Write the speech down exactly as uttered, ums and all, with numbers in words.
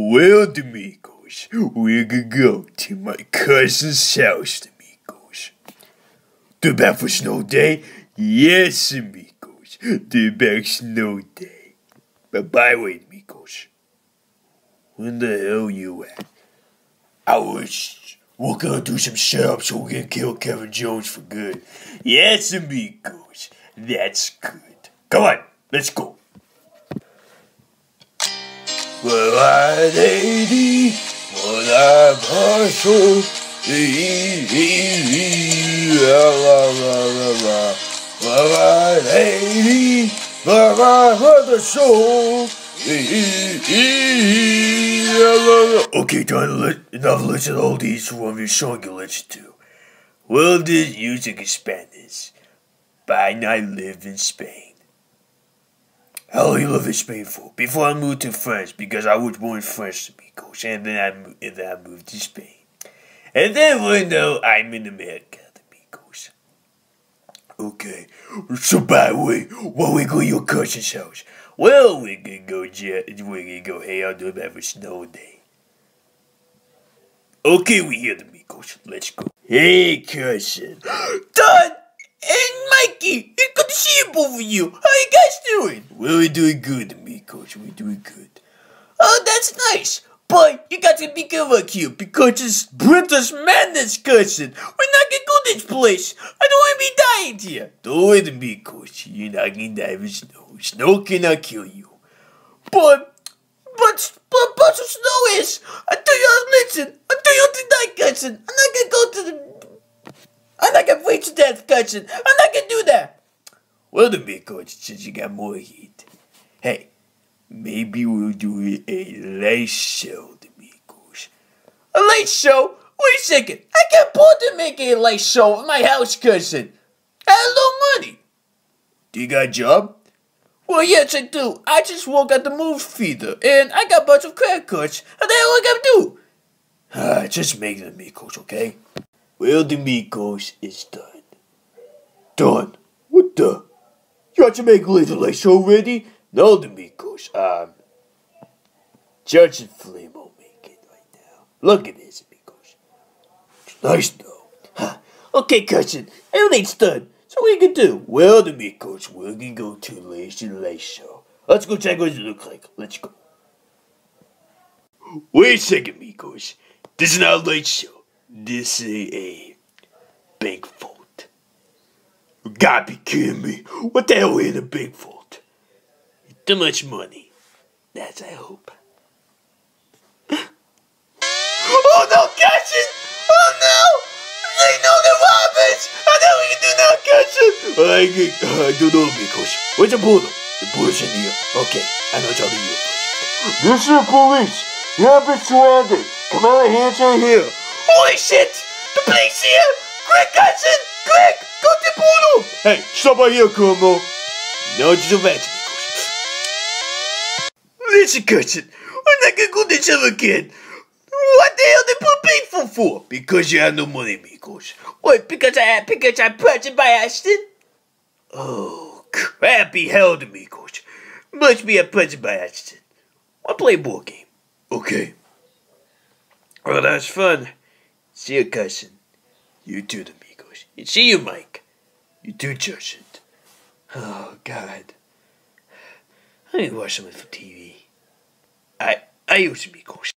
Well, amigos, we're gonna go to my cousin's house, amigos. The back for snow day? Yes, amigos, the back snow day. But by the way, amigos, when the hell you at? I was, we're gonna do some setup so we can kill Kevin Jones for good. Yes, amigos, that's good. Come on, let's go. Well, I'm eighty, but I'm hustle. Well, I'm eighty, but I'm hustle. Okay, Don, enough listen to all these from your song you listen to. Well, this music is Spanish, but I not live in Spain. How long you live in Spain for? Before I moved to France, because I was born in France, amigos, and then I, mo- and then I moved to Spain. And then we know I'm in America, amigos. Okay, so by the way, when we go to your cousin's house? Well, we're gonna go, we're gonna go hang out there have a snow day. Okay, we hear the amigos. Let's go. Hey, cousin. Don! And Mikey, it's good to see you, both of you. How you guys doing? Well, we're doing good, amigos. We're doing good. Oh, that's nice. But you got to be careful here because it's Brita's madness, cousin. We're not gonna go this place. I don't want to be dying here. Don't worry, amigos. You're not gonna die with snow. Snow cannot kill you. But, but, but, but some snow is. I tell you, listen. I tell you tonight, cousin. I'm not gonna go to the. I'm not gonna wait to death, cousin. I'm not gonna do that. Well, the big coach says you got more heat. Hey, maybe we'll do a late show, the amigos. A late show? Wait a second. I can't afford to make a late show at my house, cousin. I have no money. Do you got a job? Well, yes, I do. I just work at the movie theater, and I got a bunch of credit cards. And that's all I gotta do. Ah, just make the amigos, okay? Well, the amigos is done. Done? What the? You have to make a little late show already? No, the amigos. Um, Judge and Flame will make it right now. Look at this, amigos. It's nice, though. Huh. Okay, cousin. Everything's done. So what are you gonna do? Well, the amigos, we're gonna go to the Lazy Late Show. Let's go check what it looks like. Let's go. Wait a second, amigos. This is not a late show. This is a bank vault. You gotta be kidding me. What the hell is a bank vault? Too much money. That's I hope. Oh no, cousin! Oh no! They know the robbers! I know what you do now, cousin! I, I don't know, because where's the bullet? The bullet's in here. Okay, I know it's all you. This is the police. You have been surrounded. Come on, hands are here. Holy shit! The police here! Quick, cousin! Quick! Go to the portal! Hey, stop right here, Como. No, it's a vet. Listen, cousin. I'm not gonna go this ever again. What the hell they put people for? Because you have no money, amigos. What, because I had, because I purchased by accident? Oh, crappy hell, amigos. Must be a purchased by accident. I'll play a board game. Okay. Well, that's fun. See you, cousin. You too, amigos. And see you, Mike. You too, Justin. Oh, God. I need to watch something for T V. I, I use amigos.